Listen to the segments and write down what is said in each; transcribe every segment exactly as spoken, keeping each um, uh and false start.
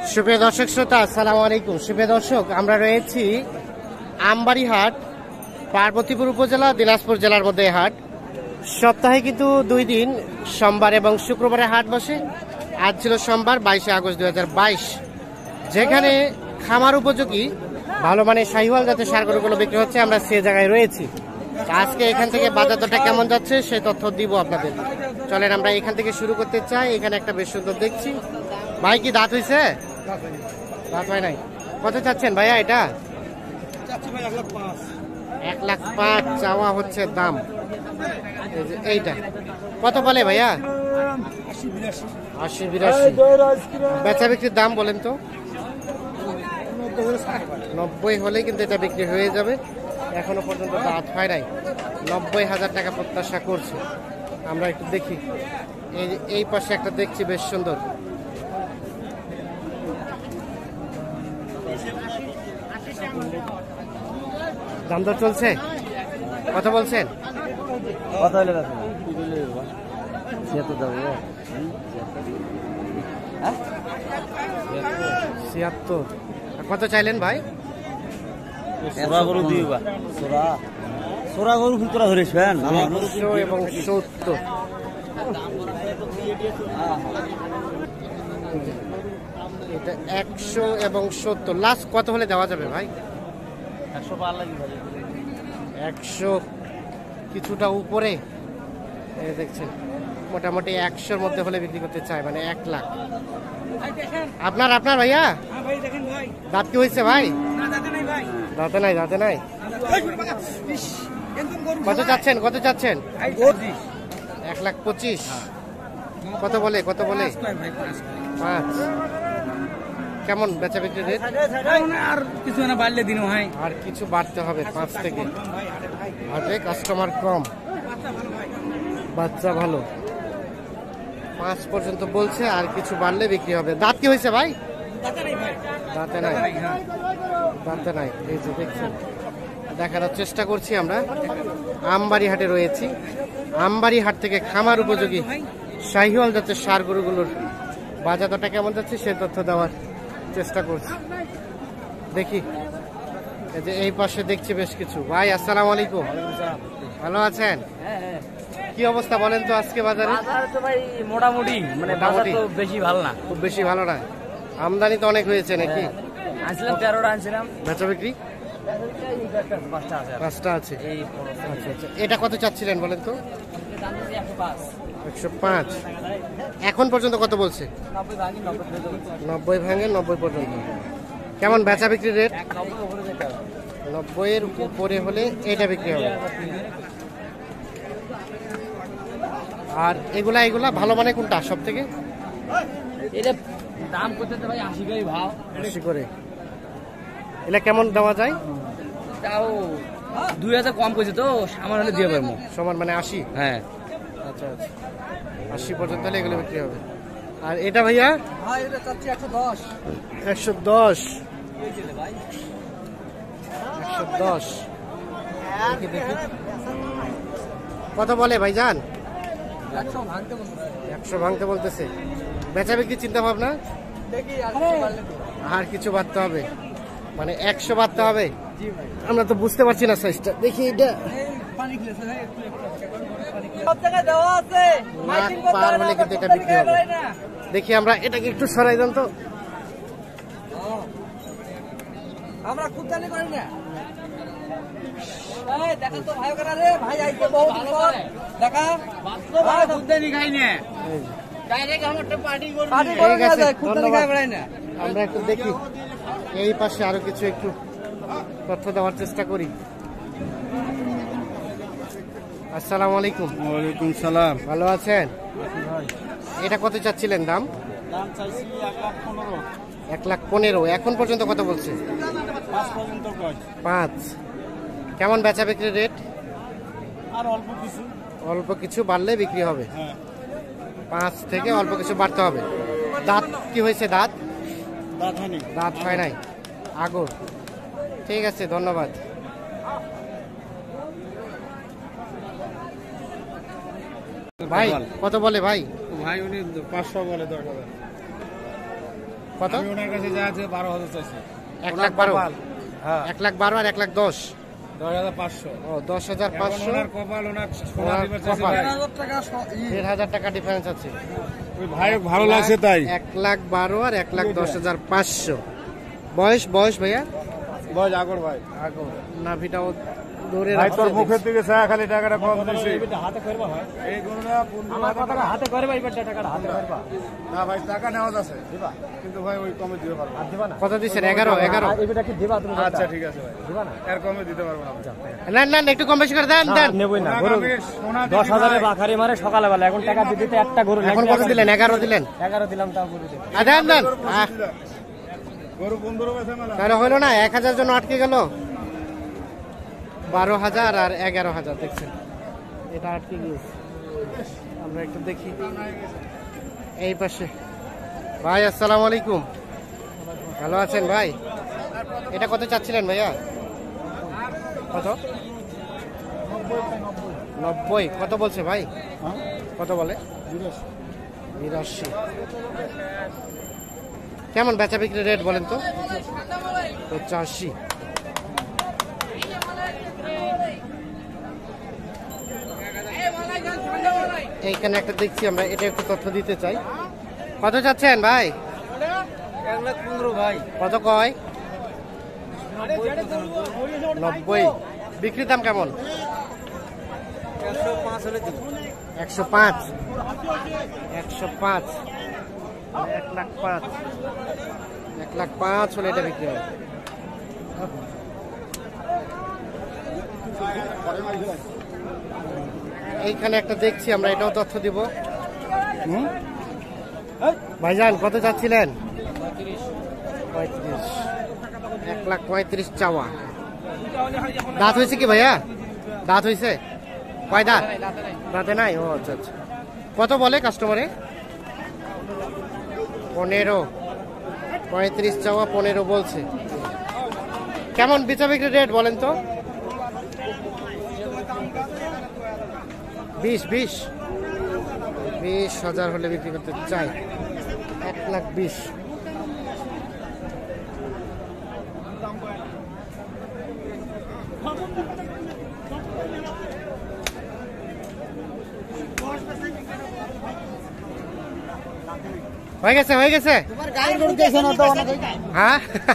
সুপ্রিয় দর্শক শ্রোতা, আসসালামু আলাইকুম। সুপ্রিয় দর্শক, আমরা রয়েছি আমবাড়ি হাট, পার্বতীপুর উপজেলা, দিনাজপুর জেলার মধ্যে হাট। সপ্তাহে কিন্তু দুই দিন, সোমবার এবং শুক্রবারে হাট বসে। আজ ছিল সোমবার, বাইশে আগস্ট দুই হাজার বাইশ, যেখানে খামার উপযোগী ভালো মানের শাহিওয়াল জাতের ষাঁড় গরুগুলো বিক্রি হচ্ছে। আমরা সে জায়গায় রয়েছি। আজকে এখান থেকে বাজার দরটা কেমন যাচ্ছে সেই তথ্য দিব আপনাদের। চলেন আমরা এখান থেকে শুরু করতে চাই। এখানে একটা বেশ সুন্দর দেখছি। ভাই কি দাঁত হয়েছে? দাঁত হয় নাই। কত চাচ্ছেন ভাইয়া এটা? এক লাখ পাঁচ চাওয়া হচ্ছে দাম। এইটা কত বলে ভাইয়া? আশি বিরাশি। বেচা বিক্রির দাম বলেন তো? নব্বই হলে কিন্তু এটা বিক্রি হয়ে যাবে। এখনো পর্যন্ত দাঁত হয় নাই। নব্বই হাজার টাকা প্রত্যাশা করছে। আমরা একটু দেখি। এই এই পাশে একটা দেখছি বেশ সুন্দর। দাম দর চলছে? কথা বলছেন? ছিয়াত্তর। কত চাইলেন ভাই? এবং সত্তর। এটা একশো এবং সত্তর। লাস্ট কত হলে দেওয়া যাবে ভাই? একশো কিছুটা উপরে দেখছেন। মোটামুটি একশোর মধ্যে হলে বিক্রি করতে চায়, মানে এক লাখ। আপনার আপনার ভাইয়া দাঁত কি হয়েছে ভাই? দাঁতে নাই, দাঁতে নাই। কত চাচ্ছেন? কত চাচ্ছেন? এক লাখ পঁচিশ। কত বলে? কত বলে? পাঁচ। কেমন বেচা বিক্রি রেট? আর কিছু না বাড়লে দিনও হয়, আর কিছু বাড়তে হবে পাঁচ থেকে। হাটে কাস্টমার কম, বাচ্চা ভালো। পাঁচ পর্যন্ত বলছে, আর কিছু বাড়লে বিক্রি হবে। দাঁত কি হয়েছে ভাই? দাঁতে নাই, দাঁতে নাই। এই যে দেখছেন, দেখানোর চেষ্টা করছি আমরা। আমবাড়ি হাটে রয়েছি। আমবাড়ি হাট থেকে খামার উপযোগী শাহিওয়াল জাতের ষাঁড় গরুগুলোর বাজার দরটা কেমন যাচ্ছে সে তথ্য দেওয়ার চেষ্টা করছি। দেখি এই যে এই পাশে দেখছি বেশ কিছু। ভাই আসসালামু আলাইকুম, ভালো আছেন? কি অবস্থা বলেন তো আজকে বাজারে? মোটামুটি মানে মোটামুটি বেশি ভালো না, খুব বেশি ভালো না। আমদানি তো অনেক হয়েছে নাকি? আনছিলাম তেরোটা আনছিলাম। বেচা বিক্রি পাঁচটা আছে। আচ্ছা আচ্ছা। এটা কত চাচ্ছিলেন বলেন তো? একশো পাঁচ। এখন পর্যন্ত কত বলছে? নব্বই ভাঙে নব্বই পর্যন্ত। কেমন বেচা বিক্রি রেট? নব্বই এর উপরে হলে এটা বিক্রি হবে। আর এগুলা এগুলা ভালো মানে কোনটা সব থেকে? এটা দাম করতে ভাই আশি করে ভাও, আশি করে। এটা কেমন দেওয়া যায়? তাও দুই হাজার কম করছে তো, সামান হলে দিয়ে পারবো। সমান মানে আশি? হ্যাঁ। আচ্ছা আচ্ছা, আশি পর্যন্ত হলে এগুলো বিক্রি হবে। আর এটা ভাইয়া? একশো দশ। একশো দশ। দেখি দেখি কত বলে ভাইজান? একশো ভাঙতে বলতেছে। বেচা বিক্রি চিন্তা ভাবনা? আর কিছু বাড়তে হবে, মানে একশো বাড়তে হবে। আমরা তো বুঝতে পারছি না সাইজটা। দেখি এটা পার হলে কিন্তু এটা বিক্রি হবে। দেখি আমরা এটাকে একটু সরাই দেন তো। আমরা খুদানি করি না। এই দেখা তো ভাই করা রে, ভাই আইছে বহুত পর। দেখা ভাই খুদানি খাই না। ডাইরেক্ট আমারটা পার্টি করব। পার্টি করে যায়, খুদানি খাই বড়াই না। আমরা একটু দেখি এই পাশে আরো কিছু একটু তথ্য দেওয়ার চেষ্টা করি। আসসালামু আলাইকুম। ওয়ালাইকুম সালাম। ভালো আছেন? এটা কত চাচ্ছিলেন দাম? দাম চাইছি এক লাখ পনেরো। এক লাখ পনেরো। এখন পর্যন্ত কত বলছে? পাঁচ পর্যন্ত কয়। পাঁচ। কেমন বেচা বিক্রির রেট? আর অল্প কিছু। অল্প কিছু বাড়লে বিক্রি হবে। হ্যাঁ। পাঁচ থেকে অল্প কিছু বাড়তে হবে। দাঁত কি হয়েছে? দাঁত দাঁত হয়নি। দাঁত হয় নাই, আগর। ঠিক আছে, ধন্যবাদ। ভাই কত বলে ভাই? ভাই উনি পাঁচশো বলে দশ হাজার। কত? আমি ওনার কাছে যা আছে বারো হাজার চাইছি। এক লাখ বারো, হ্যাঁ, এক লাখ বারো আর এক লাখ দশ। দশ হাজার পাঁচশো। ও দশ হাজার এখন পাঁচশো, ওনার কপাল, ওনার সোনা ওনার দিবার চাইছে কপাল। ভাই। দেড় হাজার টাকা ডিফারেন্স আছে। ওই ভাই ভালো লাগছে তাই। এক লাখ বারো আর এক লাখ দশ হাজার পাঁচশো। বয়স বয়স ভাইয়া? বল আগর ভাই। আগো নাভিটাও ধরে ভাই তোর রাখছে। মুখের দিকে ছায়া খালি টাকাটা কম দিছি। এই গরুটা আমার কথাটা হাতে করবা, এইবার টাকাটা হাতে করবা। না ভাই টাকা নেওয়া যাচ্ছে দিবা, কিন্তু ভাই ওই কমে দিতে পারবো না। দিবা না? কত দিচ্ছেন? এগারো এগারো। এইটা কি দিবা তুমি? আচ্ছা ঠিক আছে ভাই, দিবা না? এর কমে দিতে পারবো না। না না না, একটু কম বেশি করে দেন দেন। নেবই না ওনাকে গরু আমি সোনা দশ দিছি হাজারে ভাই। বাখারি মারে সকালবেলা, এখন টাকা দিতে দিতে একটা গরু এখন লাগবে কত দিলেন? এগারো দিলেন? এগারো দিলাম, তাও গরু দিতে আ, দেন দেন। আহ, গরু পনেরো বেচে মেলা। তাহলে হলো না, এক হাজার জন্য আটকে গেল। বারো হাজার আর এগারো হাজার দেখছেন, এটা আটকে গিয়েছে। আমরা একটু দেখি এই পাশে। ভাই আসসালামু আলাইকুম, ভালো আছেন ভাই? এটা কত চাচ্ছিলেন ভাইয়া? কত? নব্বই। কত বলছে ভাই? কত বলে? বিরাশি। কেমন বেচা বিক্রি রেট বলেন তো? পঁচাশি। এইখানে একটা দেখছি আমরা, এটা একটু তথ্য দিতে চাই। কত চাচ্ছেন ভাই? এক লাখ পনেরো ভাই। কত কয়? নব্বই। বিক্রির দাম কেমন? একশো পাঁচ হলে দিব। একশো পাঁচ। একশো পাঁচ, এক লাখ পাঁচ। এক লাখ পাঁচ হলে এটা বিক্রি হবে। এইখানে একটা দেখছি আমরা, এটাও তথ্য দিব। ভাইজান কত চাচ্ছিলেন? পঁয়ত্রিশ। এক লাখ পঁয়ত্রিশ চাওয়া। দাঁত হয়েছে কি ভাইয়া? দাঁত হয়েছে? কয় দাঁত? দাঁতে নাই? ও আচ্ছা আচ্ছা। কত বলে কাস্টমারে? পনেরো। পঁয়ত্রিশ চাওয়া, পনেরো বলছে। কেমন বেচা বিক্রি রেট বলেন তো? বিশ বিশ বিশ হাজার হলে বিক্রি করতে চাই। এক লাখ বিশ। হয়ে গেছে হয়ে গেছে। হ্যাঁ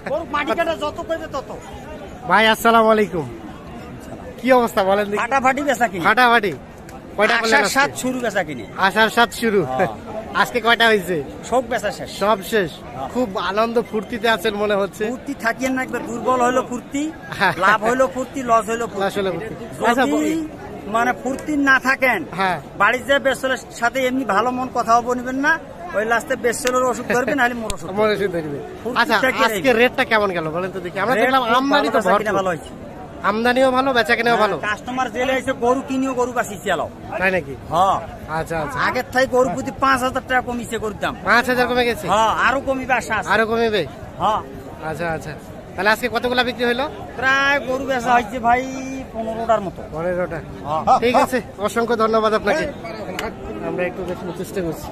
ভাই আসসালামু আলাইকুম, কি অবস্থা বলেন দেখি? ফাটাফাটি বেচা কিনি, ফাটাফাটি। কয়টা করলেন আজকে? সাত শুরু বেচা কিনি, আষাঢ় সাত শুরু। আজকে কয়টা হয়েছে? সব বেচা শেষ। সব শেষ। খুব আনন্দ ফুর্তিতে আছেন মনে হচ্ছে। ফুর্তি থাকিয়েন না, একবার দুর্বল হইলো ফুর্তি, লাভ হইলো ফুর্তি, লস হইলো ফুর্তি। আসলে ফুর্তি। আচ্ছা, যদি মানে ফুর্তি না থাকেন, হ্যাঁ বাড়ির যে বেসলের সাথে এমনি ভালো মন কথাও বলবেন না, ওই লাস্টে বেসলের ওষুধ ধরবেন, নাহলে মোর ওষুধ মনে শুধু দেখবে। ফুর্তি আচ্ছা থেকে আজকে রেটটা কেমন গেল বলেন তো দেখি? আমরা দেখলাম আমদানি তো ভরপুর। ভালো হয়েছে, আমদানিও ভালো, বেচা কেনাও ভালো, কাস্টমার জেলে এসে গরু কিনিও গরু বাঁচিয়েছে এলাও। তাই নাকি? হ্যাঁ, আচ্ছা আচ্ছা। আগের থেকে গরু প্রতি পাঁচ হাজার টাকা কমিছে গরুর দাম। পাঁচ হাজার কমে গেছে? হ্যাঁ, আরো কমিবে আশা আছে। আরো কমিবে? হ্যাঁ, আচ্ছা আচ্ছা। তাহলে আজকে কতগুলা বিক্রি হইলো? প্রায় গরু বেচা হয়েছে ভাই পনেরোটার মতো। পনেরোটা। হ্যাঁ। ঠিক আছে, অসংখ্য ধন্যবাদ আপনাকে। আমরা একটু দেখানোর চেষ্টা করছি।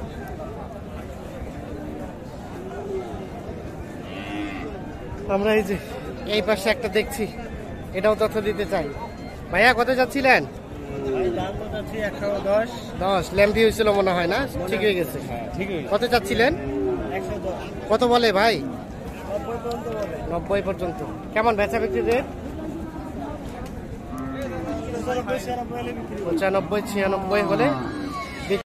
আমরা এই যে এই পাশে একটা দেখছি, এটাও তথ্য দিতে চাই। ভাইয়া কত যাচ্ছিলেন? দশ। ল্যাম্পি হয়েছিল মনে হয় না? ঠিক হয়ে গেছে। কত চাচ্ছিলেন? কত বলে ভাই? নব্বই পর্যন্ত। কেমন বেচা বিক্রি রেট? পঁচানব্বই ছিয়ানব্বই হলে